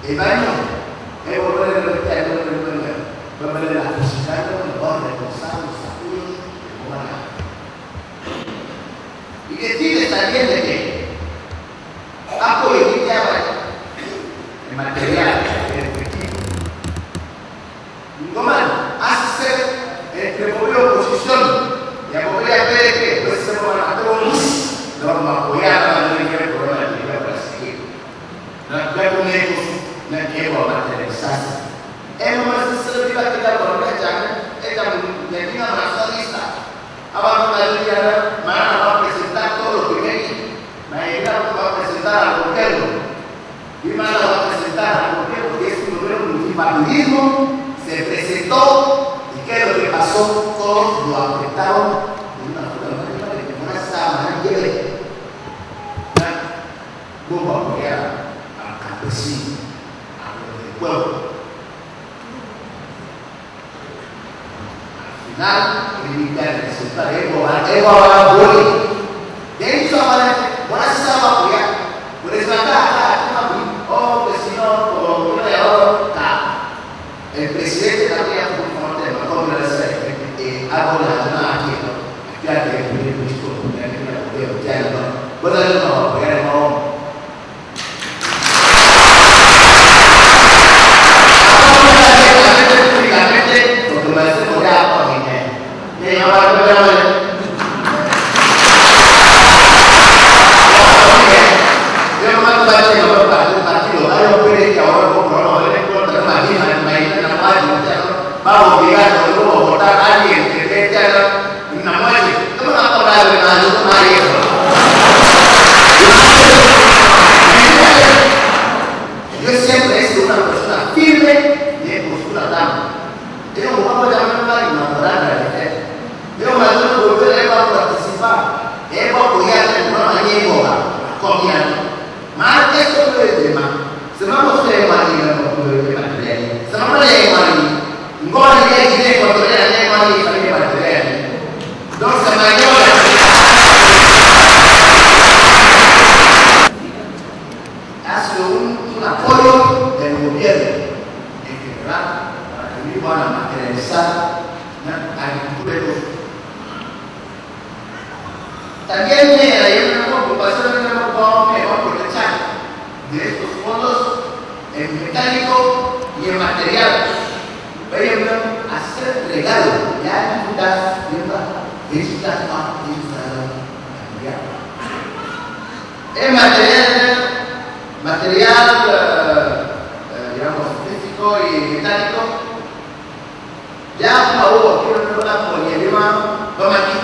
E vai e volere ripetere per vedere la fisica, le cose, il sangue, il sapore, il direttivo sta dicendo che a poi iniziava il materiale effettivo. Domani, essere entre voi opposizione e a voi avere che questo governatori devono appoggiare la legge del problema di seguire. Non è un ego. Non devo mettere il sasso. E non mi si serviva che la volta e da una nazionalista. Avevano una linea, ma non aveva presentato lo che ma era non presentare al governo. Prima non aveva presentare al governo che es un governo multipartidismo, se presentó y que lo que pasó todos lo apretaron de una forma de que no estaba nadie ve. Vamos a apoyar al campesino. Pueblo. Al final, el militar resulta ego a boli. De hecho, ahora se sabe apoyar. Por eso acá, oh, vecino, el presidente también fue un forte, ma come la sei, ha volato anche, piace che il discorso, cosa no, perché no. También hay una preocupación en el aprovechar de estos fondos en metálico y en material. Por ejemplo, hacer regalo, ya necesitas material. En material, digamos, físico y metálico, ya hubo aquí una poliedema, vamos aquí.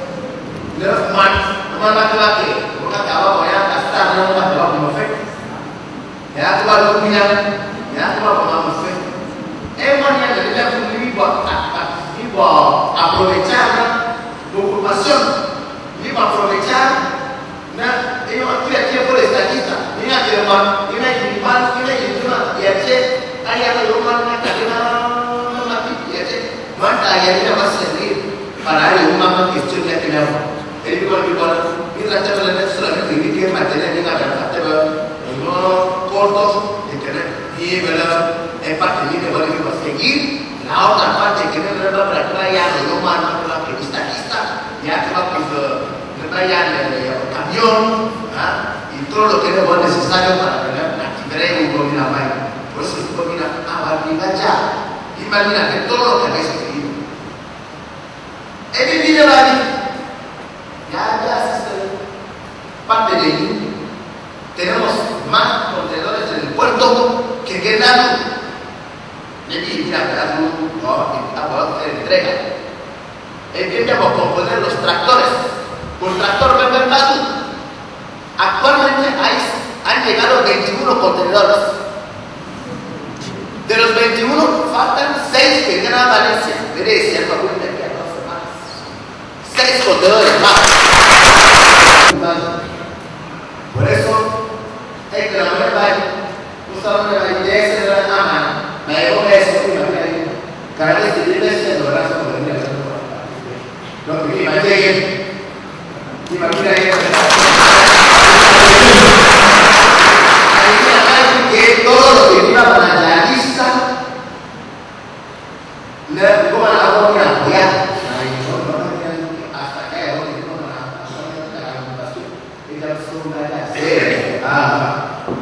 Teman laki-laki, bukan awak yang kasar yang awak mufik. Ya, tu baru bilang, ya, tu baru mufik. Emang yang dari dalam ini buat aprovechar la ocupación, ini aprovechar, nah, ini dia boleh estadista, ini ada rumah, ini ya cek, ayat rumah nak mati, ya cek, mana ayatnya masih sendiri, para rumah kecil yang tidak. Jadi kalau ini raja belanda sudah ini dia material ini ada cortos de que ini bela parte ini boleh diperseguir laut apa de que no va para traer lo más la pista ya que va pues traer el camión y todo lo que es necesario para activar un comida más por eso es comida abarribaja imagina que todo lo que habéis pedido he vivido la vida ya parte de ahí tenemos más contenedores en el puerto que quedan de mira a entrega empiezan a componer los tractores por tractor de mercado actualmente han llegado 21 contenedores de los 21 faltan 6 que llegan a Valencia debe ser para una que a 2 semanas 6 contenedores más. Por eso, hay que la mujer vaya, justamente la idea es la aman, me digo eso, cada vez que vive se lo hará sobre mí, lo que imagina que todo lo que iba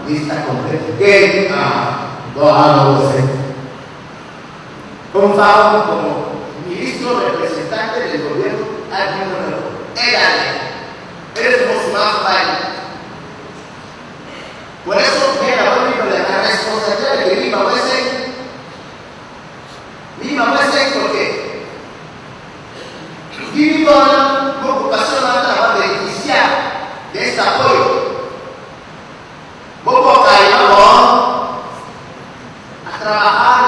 lista completa. Que no sé. Un favor como ministro representante del gobierno eres musulmán, vaya. Por eso viene la responsabilidad de Lima Wesen, porque vive con una ocupación para beneficiar de este apoyo. Vos a trabajar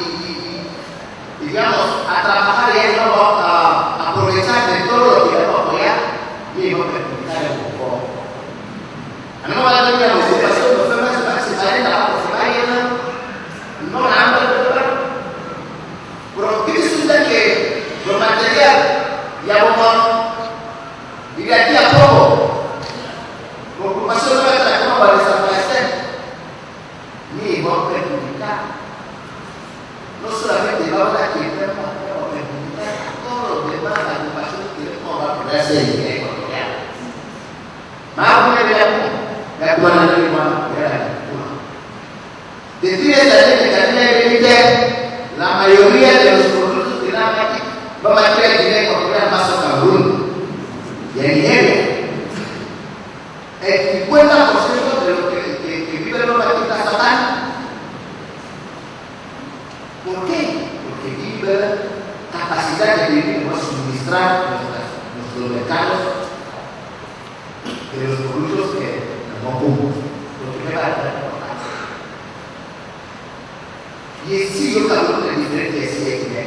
y digamos, a trabajar y a aprovechar de todo lo que vamos a apoyar y vamos a perjudicar un poco. A no va a tener la ocupación, no fue más se va a ir no nada, pero ¿qué resulta que lo material ya vamos y de aquí a poco la ocupación no va a estar como para desaparecer ni vamos a perjudicar. No solamente vamos a quitar, vamos a perjudicar a todos los demás la ocupación que vamos a poder hacer en el ecuatoriano. Más de la cual decir esta ley de cadena límite, la mayoría de los productos que dan aquí van a traer el dinero ecuatoriano más a Camerún y en Nigeria. El 50% de lo que vive en los países está satán. ¿Por qué? Porque vive capacidad de vivir, suministrar nuestros mercados de los productos que no ocupan. Lo que me va a traer. Y es sí, yo calculo de diferentes que me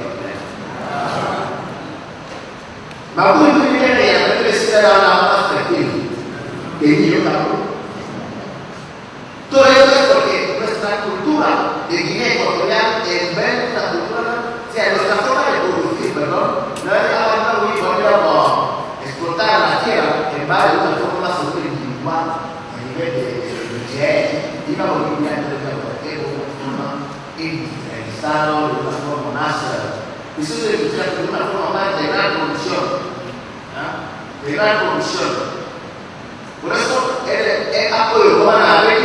va muy bien y a veces se da una más perfil que yo calculo. Todo esto es porque nuestra cultura de Guinea Ecuatorial en vez de nuestra cultura, o sea, nuestra forma de producir, perdón, no es ahora muy bueno explotar la tierra en base a una forma más individual a nivel de jet, y vamos a vivir en el industrializado de una forma más eso es de una forma más de gran producción por eso el apoyo que van a haber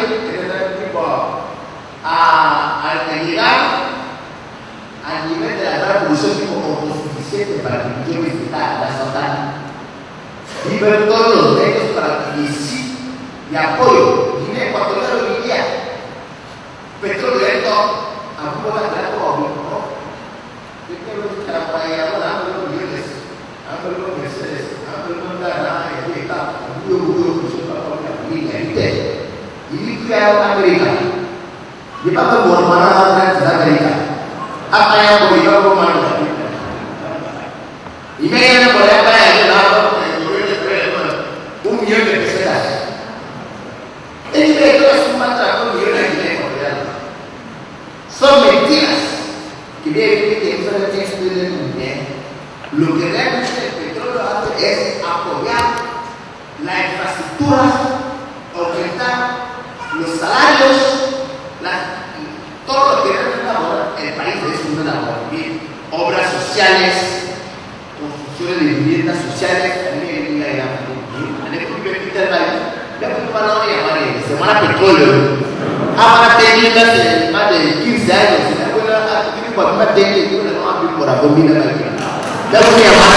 a llegar al nivel de la gran producción como autosuficiente para que yo visitar la SOTAN y ver todos los medios para que sí y apoyo Guinea Ecuatorial hoy día petróleo directo a un poco de trabajo, ¿no? Yo quiero que la playa no da los millones, ando los Mercedes, ando los Dana, y aquí está, yo soy para la familia, ¿viste? Y fui a América, y para por Manhattan, de América, hasta allá por yo como Manhattan. Y me vienen por allá para allá, $1 millón de pesetas. El director es un maltrato, $1 millón de dinero. Son mentiras que vienen de lo que realmente el petróleo hace es apoyar la infraestructura, aumentar los salarios, todo lo que realmente el país es una labor vivir, obras sociales, construcciones de viviendas sociales, semana petróleo. Ahora técnicas más de 15 años, por la comida